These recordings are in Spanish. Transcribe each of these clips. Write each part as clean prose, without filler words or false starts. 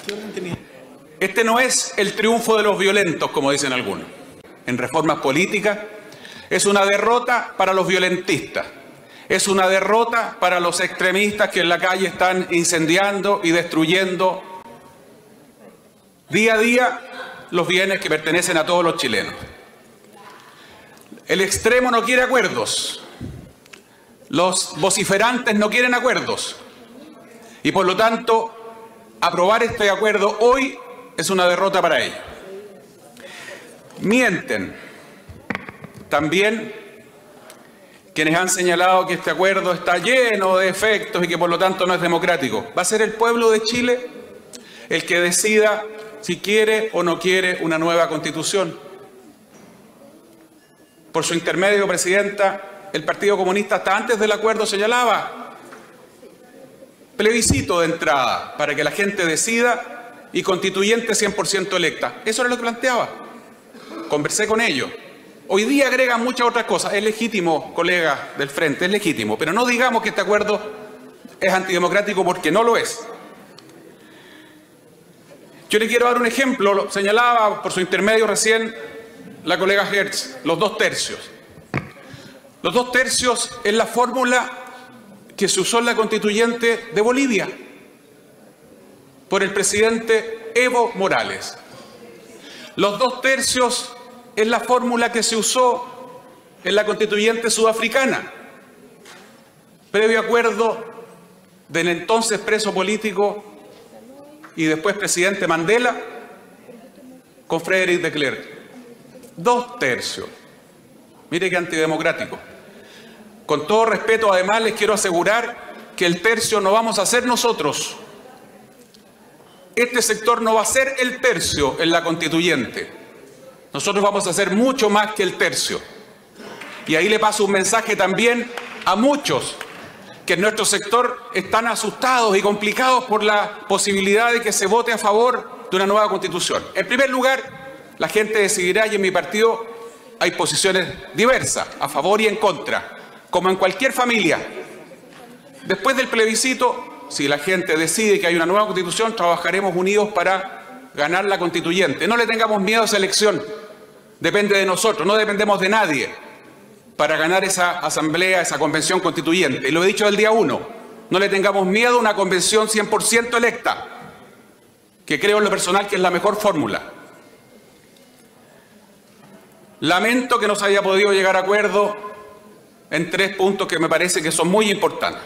Este no es el triunfo de los violentos, como dicen algunos. En reformas políticas es una derrota para los violentistas. Es una derrota para los extremistas que en la calle están incendiando y destruyendo día a día los bienes que pertenecen a todos los chilenos. El extremo no quiere acuerdos. Los vociferantes no quieren acuerdos. Y por lo tanto, aprobar este acuerdo hoy es una derrota para ellos. Mienten también quienes han señalado que este acuerdo está lleno de defectos y que por lo tanto no es democrático. Va a ser el pueblo de Chile el que decida si quiere o no quiere una nueva constitución. Por su intermedio, Presidenta, el Partido Comunista hasta antes del acuerdo señalaba plebiscito de entrada para que la gente decida y constituyente 100% electa. Eso era lo que planteaba. Conversé con ellos. Hoy día agregan muchas otras cosas. Es legítimo, colegas del Frente, es legítimo. Pero no digamos que este acuerdo es antidemocrático porque no lo es. Yo le quiero dar un ejemplo. Lo señalaba por su intermedio recién la colega Hertz, los 2 tercios. Los 2 tercios es la fórmula que se usó en la constituyente de Bolivia por el presidente Evo Morales. Los 2 tercios es la fórmula que se usó en la constituyente sudafricana, previo acuerdo del entonces preso político y después presidente Mandela con Frederick de Klerk. 2 tercios. Mire qué antidemocrático. Con todo respeto, además, les quiero asegurar que el tercio no vamos a ser nosotros. Este sector no va a ser el tercio en la constituyente. Nosotros vamos a hacer mucho más que el tercio. Y ahí le paso un mensaje también a muchos que en nuestro sector están asustados y complicados por la posibilidad de que se vote a favor de una nueva constitución. En primer lugar, la gente decidirá y en mi partido hay posiciones diversas, a favor y en contra, como en cualquier familia. Después del plebiscito, si la gente decide que hay una nueva constitución, trabajaremos unidos para ganar la constituyente. No le tengamos miedo a esa elección. Depende de nosotros, no dependemos de nadie para ganar esa asamblea, esa convención constituyente. Y lo he dicho del día 1, no le tengamos miedo a una convención 100% electa, que creo en lo personal que es la mejor fórmula. Lamento que no se haya podido llegar a acuerdo en 3 puntos que me parece que son muy importantes.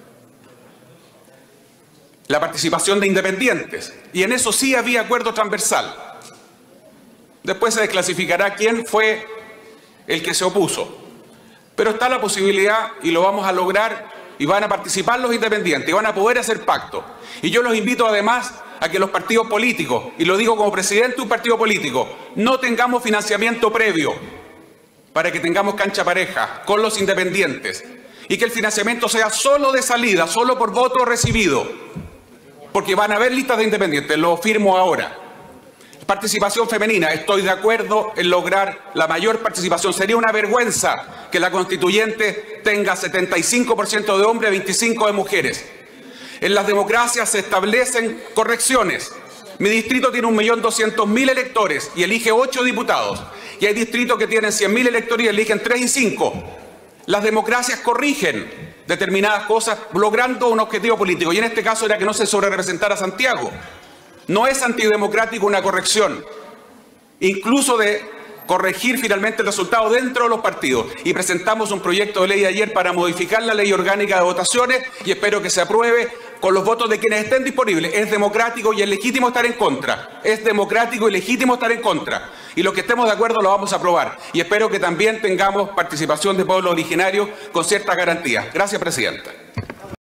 La participación de independientes, y en eso sí había acuerdo transversal. Después se desclasificará quién fue el que se opuso. Pero está la posibilidad, y lo vamos a lograr, y van a participar los independientes, y van a poder hacer pacto. Y yo los invito además a que los partidos políticos, y lo digo como presidente de un partido político, no tengamos financiamiento previo para que tengamos cancha pareja con los independientes, y que el financiamiento sea solo de salida, solo por voto recibido, porque van a haber listas de independientes, lo firmo ahora. Participación femenina, estoy de acuerdo en lograr la mayor participación. Sería una vergüenza que la constituyente tenga 75% de hombres y 25% de mujeres. En las democracias se establecen correcciones. Mi distrito tiene 1.200.000 electores y elige 8 diputados. Y hay distritos que tienen 100.000 electores y eligen 3 y 5. Las democracias corrigen determinadas cosas logrando un objetivo político. Y en este caso era que no se sobrerepresentara a Santiago. No es antidemocrático una corrección, incluso de corregir finalmente el resultado dentro de los partidos. Y presentamos un proyecto de ley ayer para modificar la ley orgánica de votaciones y espero que se apruebe con los votos de quienes estén disponibles. Es democrático y es legítimo estar en contra. Es democrático y legítimo estar en contra. Y los que estemos de acuerdo lo vamos a aprobar. Y espero que también tengamos participación de pueblos originarios con ciertas garantías. Gracias, Presidenta.